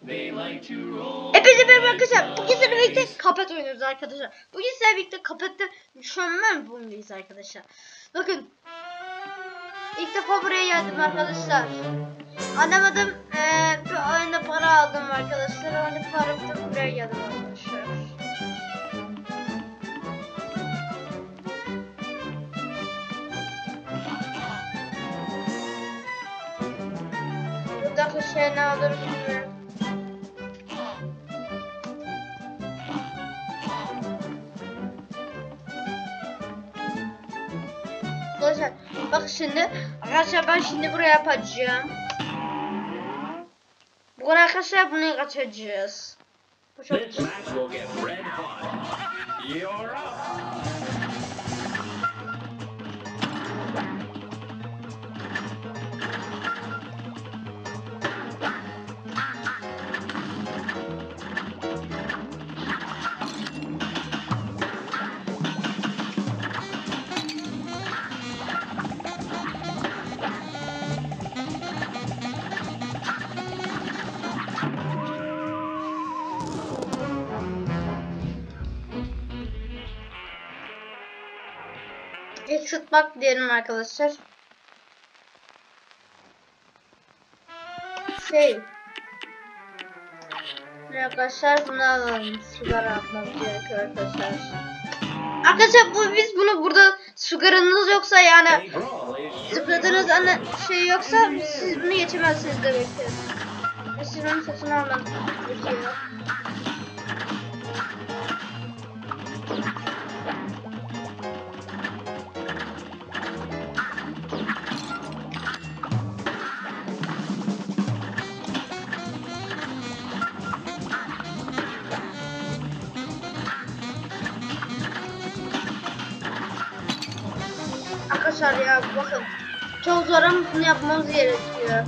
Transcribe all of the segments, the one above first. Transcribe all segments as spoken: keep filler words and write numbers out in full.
Hepinize merhaba arkadaşlar. Bugün sizlerle birlikte kapet oynuyoruz arkadaşlar. Bugün sizlerle birlikte kapette mükemmel bir oyundayız arkadaşlar. Bakın. İlk defa buraya geldim arkadaşlar. Anlamadım. Ee, bir oyunda para aldım arkadaşlar. Oyunda para bitti, buraya geldim arkadaşlar. Buradaki şey ne olur bilmiyorum. Arkadaşlar bak şimdi arkadaşlar ben şimdi buraya yapacağım. Bu arkadaşlar bunu kaçacağız. Bu çok güzel. İlk tutmak diyelim arkadaşlar. Şey. Arkadaşlar bunu alalım. Sigara atmamız gerekiyor arkadaşlar. Arkadaşlar bu biz bunu burada sigaranız yoksa yani zıpladığınız ana şey yoksa siz bunu geçemezsiniz demektir. Siz onu satın almanız gerekiyor. Arkadaşlar ya bakın çok zor ama bunu yapmamız gerekiyor.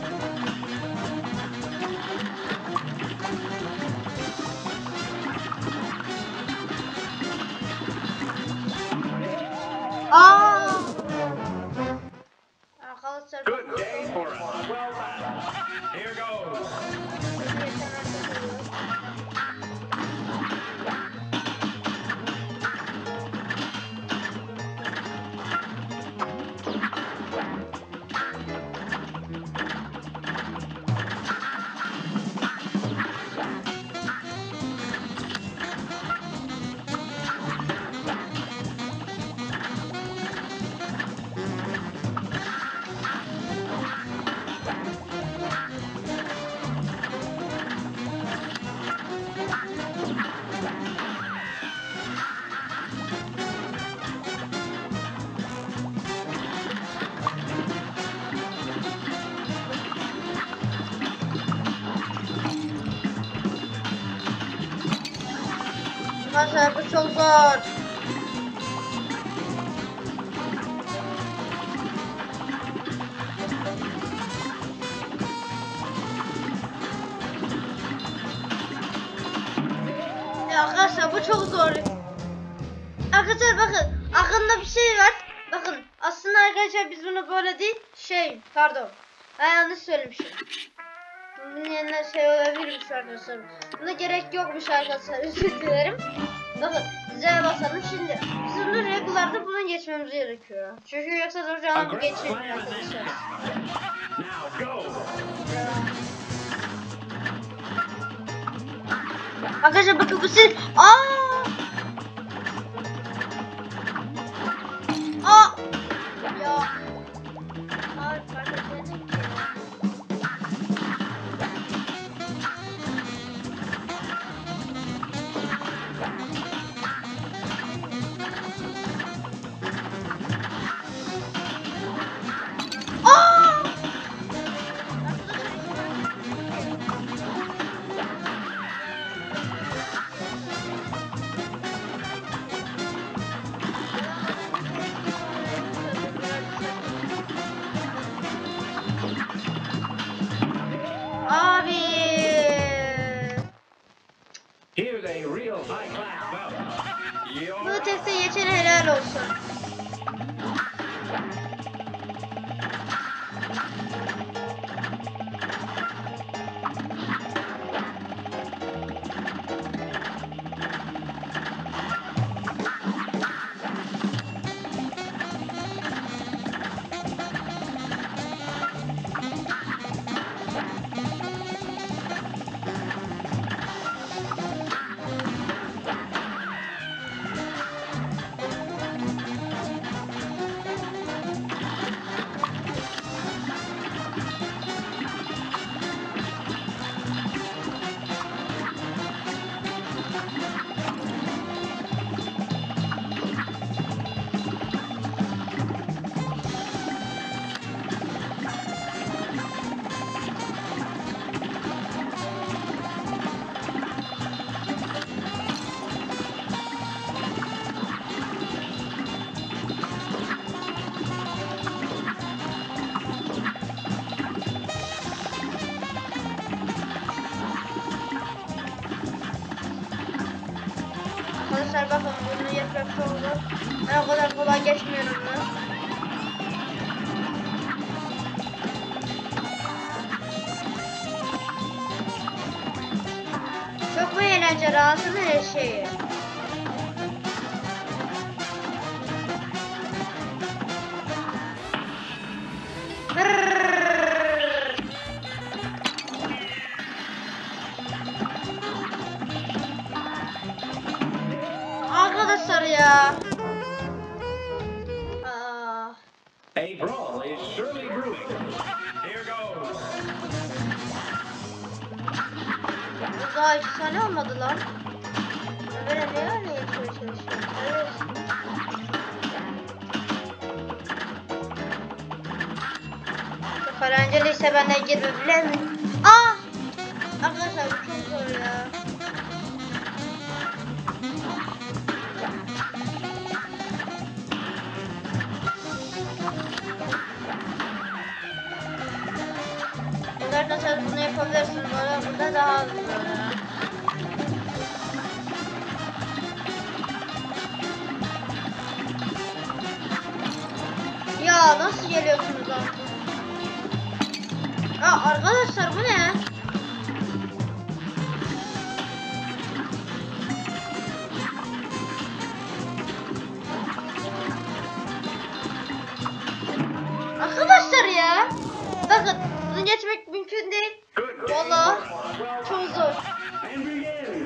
Aa! Arkadaşlar Good day for us. Well done. Here goes. Arkadaşlar bu çok zor. Ya arkadaşlar bu çok zor. Arkadaşlar bakın aklımda bir şey var. Bakın aslında arkadaşlar biz bunu böyle değil şey pardon. Ben yanlış söylemişim. Bunun yerine şey olabilirmiş arkadaşlar. Buna gerek yokmuş arkadaşlar. Özür dilerim. Bakın Z'ye basalım şimdi. Biz bunu regularda bunu geçmemiz gerekiyor. Çünkü yoksa duracağını bu geçmiyor arkadaşlar. Arkadaşlar bakın bu siz. Aa! Aa! Ya. Abi fark etmedim ki. Abi. Bu testi geçen helal olsun. Arkadaşlar bakın bunu yapmak çok zor. Ben o kadar kolay geçmiyorum bunu. Çok mu eğlenceli aslında her şeyi. Arkadaşlar ya. Aa. A brawl is surely brewing. Here goes. Bu daha iki saniye olmadı lan. Böyle ne öyle yapıyor çalışıyor. Evet. Çok eğlenceliyse ben de girebilir miyim? Aa! Arkadaşlar bu çok zor ya. Arkadaşlar bunu yapabilirsiniz. Böyle burada daha az zor ya. Ya nasıl geliyorsunuz lan? Ya arkadaşlar bu ne? Arkadaşlar ya. Bakın bunu geçmek mümkün değil. Good. Vallahi çok zor. And begin.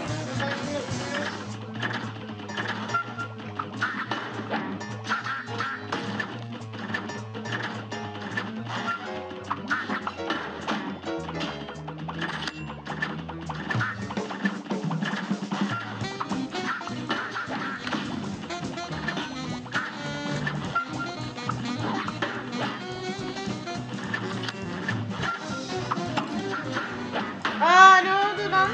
Aa ne oldu lan?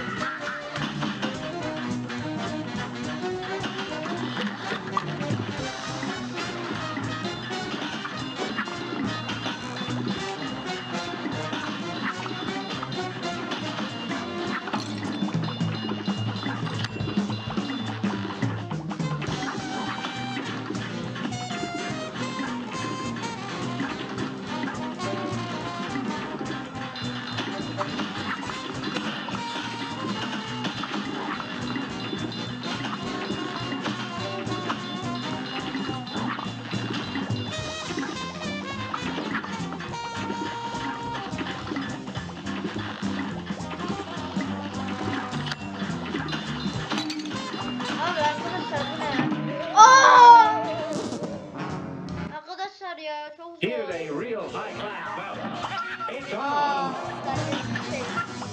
Abi arkadaşlar bu ne? Aa! Arkadaşlar ya çok zor. Here's a real high class bout. It's Aa, on. ben de şey.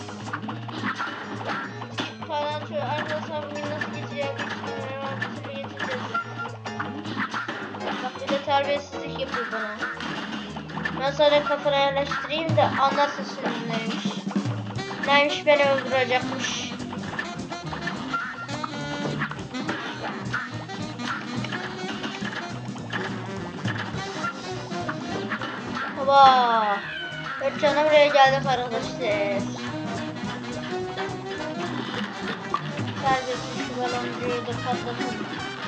Falan şu arkadaşlar bugün nasıl geçeceğim bilmiyorum ama bir türlü geçeceğiz. Bak bir de terbiyesizlik yapıyor bana. Ben sana kafana yerleştireyim de anlatsın şimdi neymiş. Neymiş beni öldürecekmiş. Baba. Dört canım buraya geldik arkadaşlar. Terbiyesiz şu baloncuyu da patlatalım.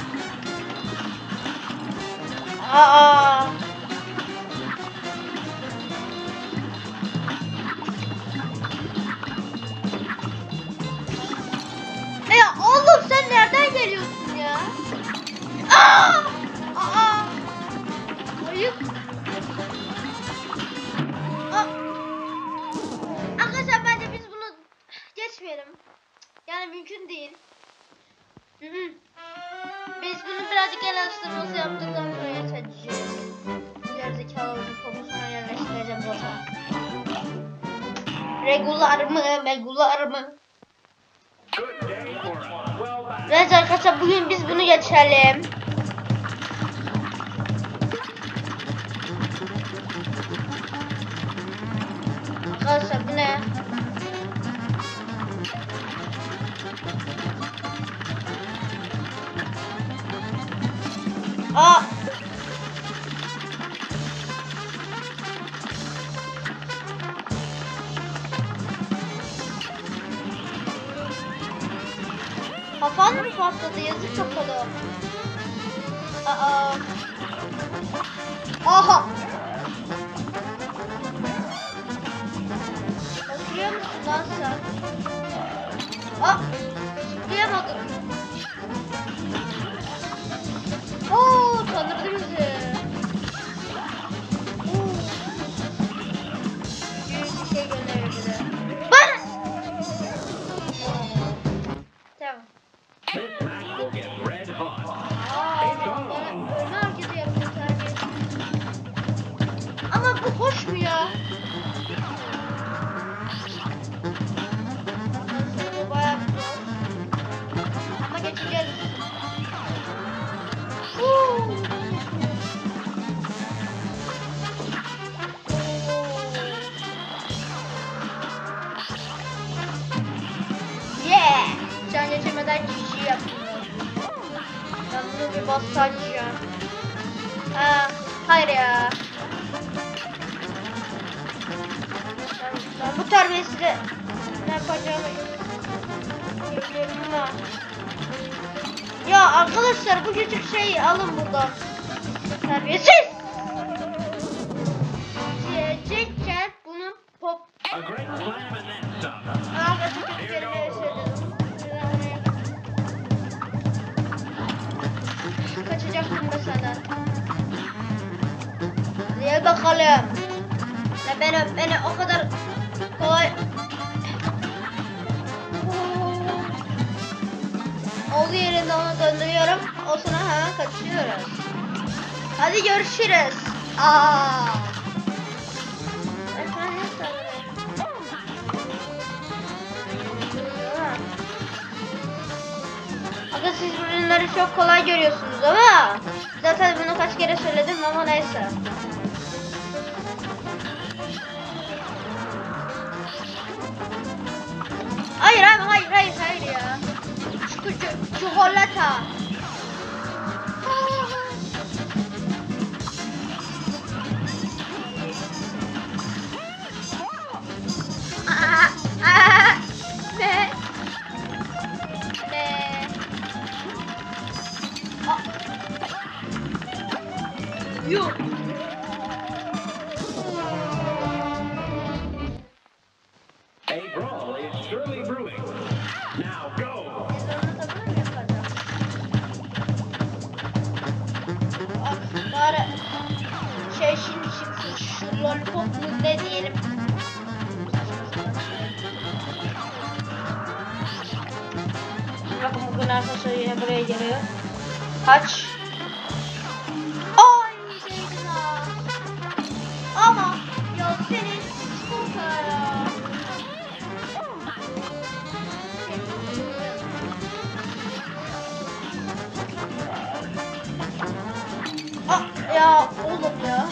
Aa. Ya oğlum sen nereden geliyorsun ya? Aa! Aa! Ayıp. Aa! Arkadaşlar bence biz bunu geçmeyelim. Yani mümkün değil. Hı hı. Biz bunu birazcık el araştırması yaptıktan sonra geçeceğiz. İleri zekalarını poposuna yerleştireceğim zaten. Regular mı? Regular mı? Good day for a well balanced. Evet arkadaşlar bugün biz bunu geçelim. Arkadaşlar bu ne? Aa! Kafan mı patladı? Yazık kafalı. Aa. Aha. Oturuyor musun lan sen? Aa. Zıplayamadım. Oo, tanırdı bizi. Oo. Büyük bir şey gönderir bize. Bana. Tamam. This match will get red hot. Aa, bana ölme hareketi yapıyor sadece. Ama bu hoş mu ya? Arkadaşlar bu bayağı bir zor. Ama geçeceğiz. Huu. Yeah! Can geçirmeden kişi yaptım. Ben bunu bir basacağım. Ha, hayır ya. Ben, ben bu terbiyesizle ne yapacağımı biliyorum ama. Ya arkadaşlar bu küçük şeyi alın buradan. Terbiyesiz. Diyecekken bunun pop. A great slam and then some. Arkadaşlar kötü kelimeyi söyledim. Kaçacaktım da senden. Gel bakalım. Ya beni, beni o kadar kolay... Olduğu yerinde onu döndürüyorum. O sonra hemen kaçıyoruz. Hadi görüşürüz. Aa. Ben sana ne sanırım? Aga siz bu ürünleri çok kolay görüyorsunuz ama zaten bunu kaç kere söyledim ama neyse. Hayır abi hayır hayır hayır ya. Şu çikolata. Aa, aa, ne? Ne? Aa. Yok. A brawl is surely brewing. Now go. Bari şey şimdi çıksın şu lollipop mu ne diyelim. Bakın bugün arkadaşlar yine buraya geliyor. Kaç. Ay değdin ha. Ama ya senin çikolata ya. Ah ya oğlum ya.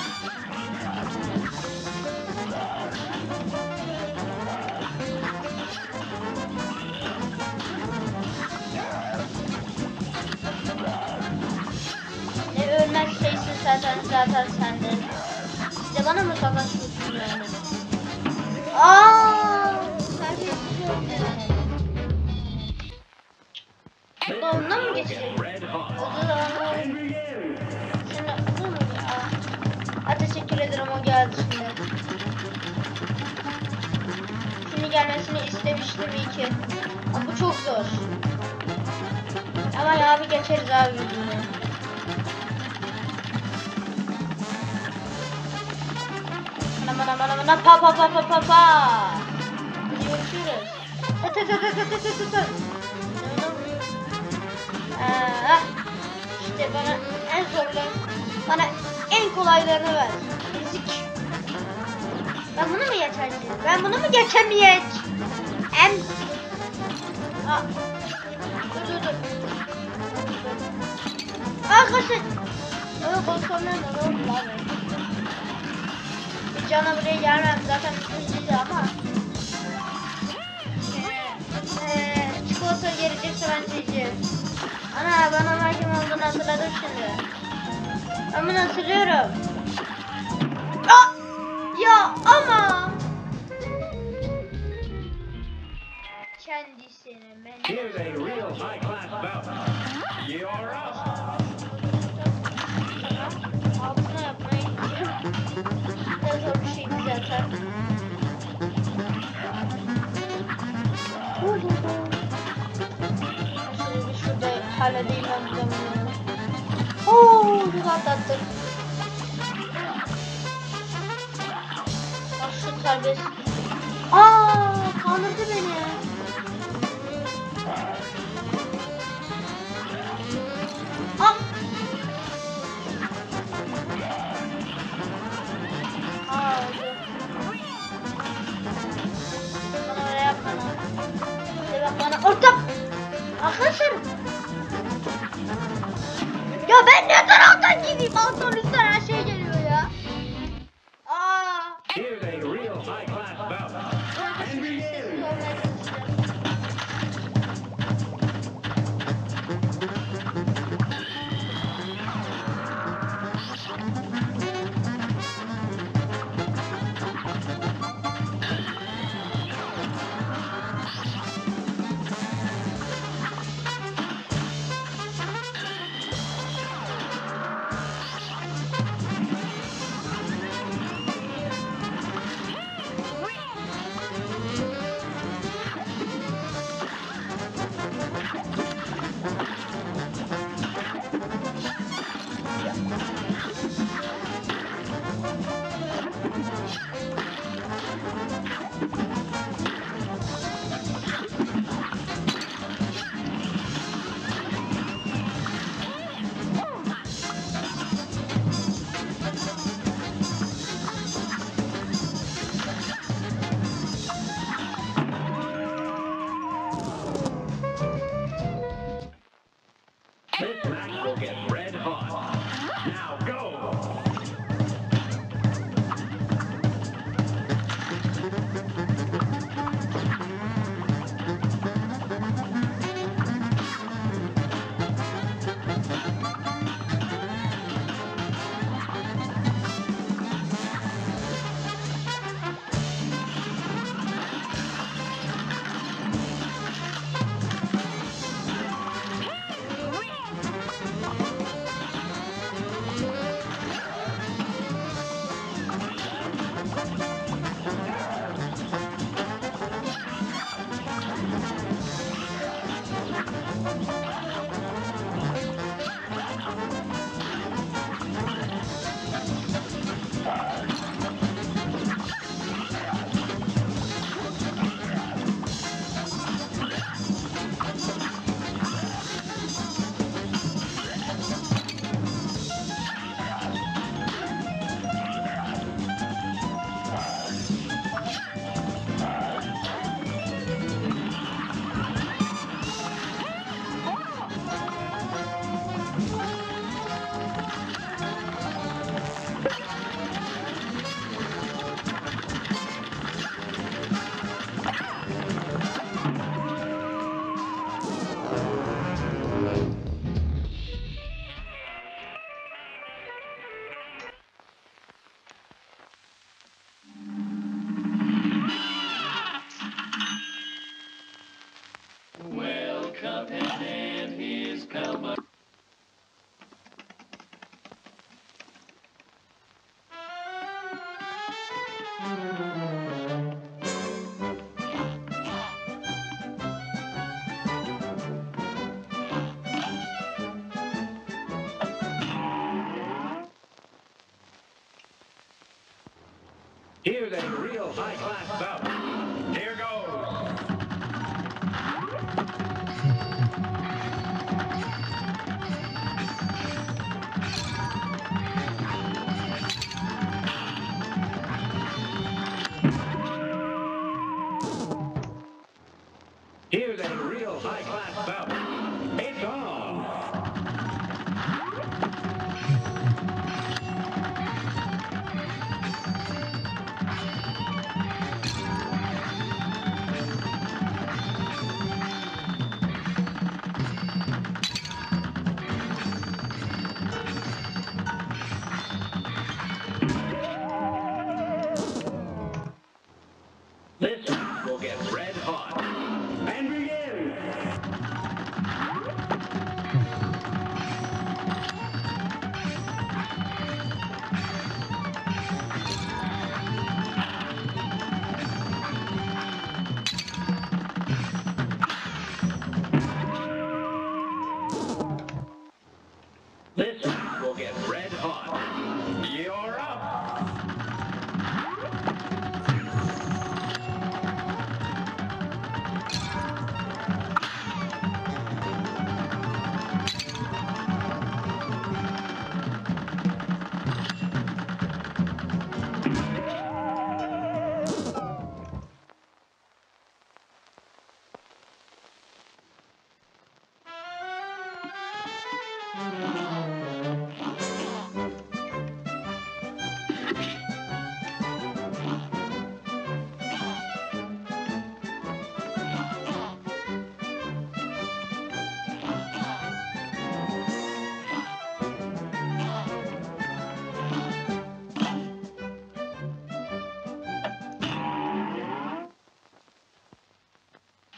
Ne ölmez şeysin zaten zaten sende. Bir de bana mı savaşıyorsun yani? Aaa! Terbiyesiz öldü. Burada ondan mı geçecek? Red hot. O zaman And begin. şimdi bu mu ya? Ha, teşekkür ederim o geldi şimdi. Şimdi gelmesini istemiştim iyi ki. Ama bu çok zor. Ama ya abi geçeriz abi yüzünü. Aman aman aman aman pa pa pa pa pa pa. Görüşürüz. Tı tı tı tı tı tı tı tı. Ee, işte bana en zorları, bana en kolaylarını ver. Ezik. Ben bunu mu geçeceğim? Ben bunu mu geçemeyeceğim? En... Aa. Dur dur dur. Arkadaşlar. Öyle kontrolden ne oldu abi? Bir cana buraya gelmem zaten üçüncüydü ama. Ee, çikolata gelecekse ben yiyeceğim. Ana ben ona kim olduğunu hatırladım şimdi. Ben bunu hatırlıyorum. Aa! Ya ama. kendisine men. Here's a real high class bout. You're up. Altına yapmaya gideceğim. Biraz zor bir şeydi zaten. Şöyle bir şurada halledeyim ben bu zamanı. Ooo çok atlattık. Bak şu serbest. Aaa kandırdı beni ya. Ah. Aa öldü. Bana öyle yapma lan. Bir de bak bana orta. Arkadaşlar. Ya ben ne taraftan gideyim? Alttan üstten her şey geliyor ya. Aa. Here's a real high class bout. And begin. This match will get red hot. Now go! Here's a real high-class bout. Here goes. Here's a real high-class bout. It's on. This will get red hot. And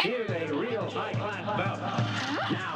Here's a real high class bout. Now